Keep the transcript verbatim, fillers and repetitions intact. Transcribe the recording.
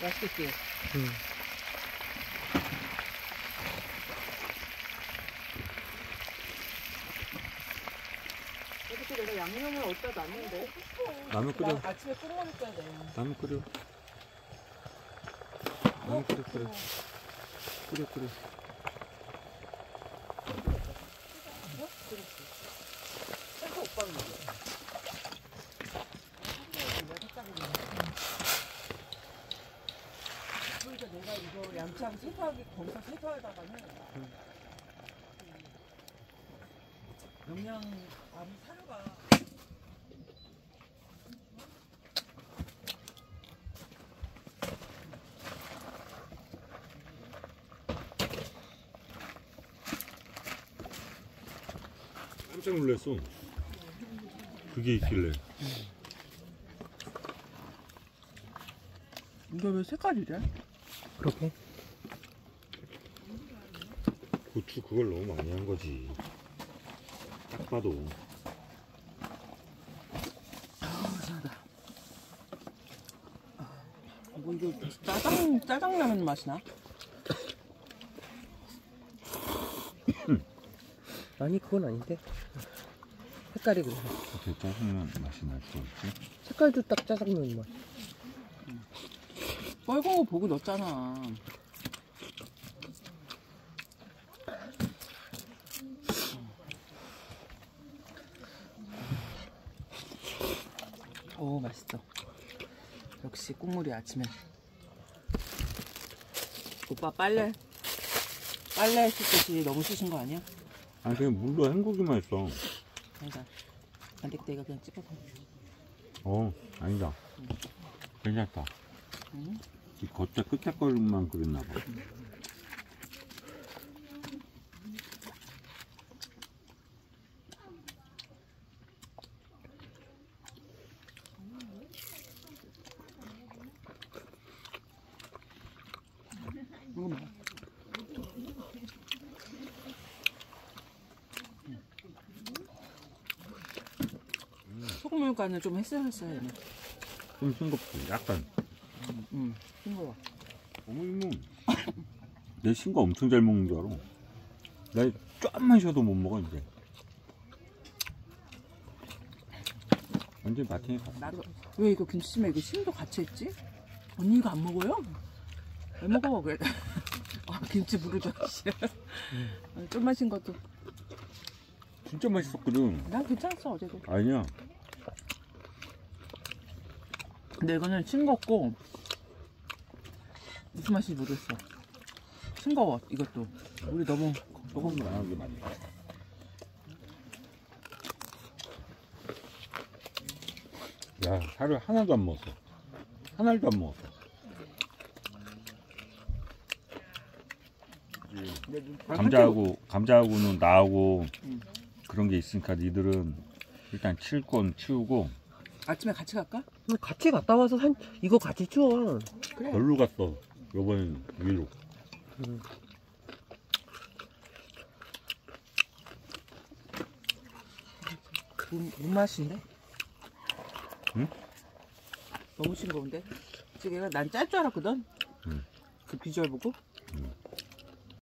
맛있겠지? 응. 어떻게 내가 양념을 어디다 놨는데? 라면 끓여. 나 아침에 끓여 먹어야 돼. 라면 끓여. 라면 끓여 끓여. 끓여 끓여. 생각 오빠는 뭐야? 그러니까 내가 이거 양치하고 세수하기 거기서 세수하다가는 영양 아무 사료가 깜짝 놀랐어. 그게 있길래. 이거 왜 색깔이래? 그렇게? 고추 그걸 너무 많이 한 거지. 딱 봐도. 아, 이상하다. 뭐 이거 짜장 짜장라면 맛이 나? 아니 그건 아닌데 색깔이 그래. 어떻게 짜장면 맛이 날 수 있지? 색깔도 딱 짜장면 맛. 빨간 거 보고 넣었잖아. 오 맛있어. 역시 국물이 아침에. 오빠 빨래 빨래 씻듯이 너무 씻은 거 아니야? 아니 그냥 물로 헹구기만 했어. 아니다. 안 되겠다. 이거 그냥 찍어서. 어 아니다. 응. 괜찮다. 응? 이 겉에 끝에 걸만 그랬나 봐. 이거 먹어. 소금물간을 좀 했어야 해. 좀 싱겁지 약간. 응, 응. 싱거워. 어머니 뭐. 내 신거 엄청 잘 먹는 줄 알아. 나 좀만 쉬어도 못 먹어 이제. 완전 마탱이 갔어. 나도 왜 이거 김치찜에 이거 심도 같이 했지? 언니 이거 안 먹어요? 왜 먹어? 그래. 아, 김치 부르죠. 음. 좀만 신 것도. 진짜 맛있었거든. 난 괜찮았어 어제도. 아니야. 근데 이거는 싱겁고 무슨 맛인지 모르겠어. 싱거워 이것도. 우리 너무 조금 안 하게 맛있어. 야, 살을 하나도 안 먹었어. 하나도 안 먹었어. 감자하고, 감자하고는 나하고 응. 그런 게 있으니까 니들은 일단 치울 건 치우고. 아침에 같이 갈까? 같이 갔다 와서 산 이거 같이 치워. 그래. 별로 갔어. 요번엔 위로. 응. 물, 물맛인데? 응? 너무 싱거운데? 지금 난 짤 줄 알았거든? 응. 그 비주얼 보고?